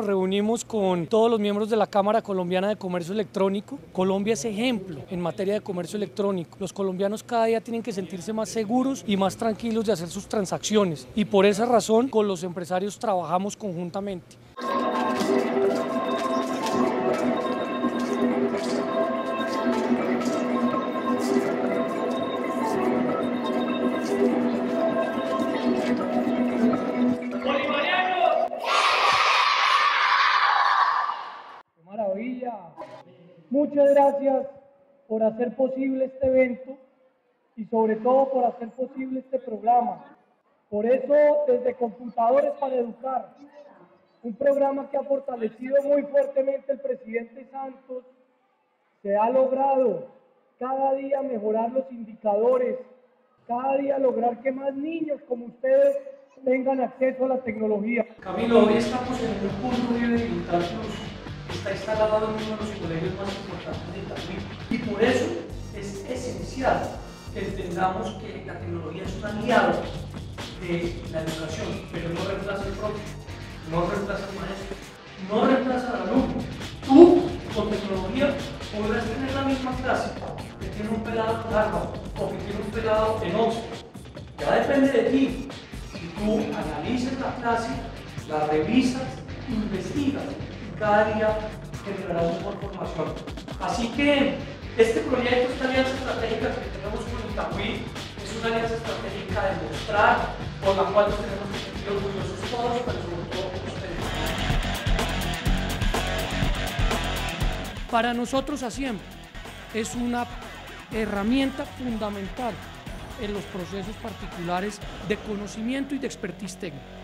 nos reunimos con todos los miembros de la Cámara Colombiana de Comercio Electrónico. Colombia es ejemplo en materia de comercio electrónico. Los colombianos cada día tienen que sentirse más seguros y más tranquilos de hacer sus transacciones, y por esa razón con los empresarios trabajamos conjuntamente. Maravilla. Muchas gracias por hacer posible este evento y sobre todo por hacer posible este programa. Por eso, desde Computadores para Educar, un programa que ha fortalecido muy fuertemente el presidente Santos, se ha logrado cada día mejorar los indicadores, cada día lograr que más niños como ustedes tengan acceso a la tecnología. Camilo, hoy estamos en un punto de Digital Plus. Está instalado en uno de los colegios más importantes de Itagüí, y por eso es esencial que entendamos que la tecnología es un aliado de la educación, pero no reemplaza el profe, no reemplaza al maestro, no reemplaza al alumno. Tú, con tecnología, podrás tener la misma clase que tiene un pelado en Harvard o que tiene un pelado en Oxford. Ya depende de ti. Si tú analizas la clase, la revisas, investigas, cada día generarás mejor formación. Así que este proyecto, esta alianza estratégica que tenemos con Itagüí, es una alianza estratégica de mostrar, por la cual nos tenemos que sentir orgullosos todos, pero sobre todo con ustedes. Para nosotros ASIEM es una herramienta fundamental en los procesos particulares de conocimiento y de expertise técnica.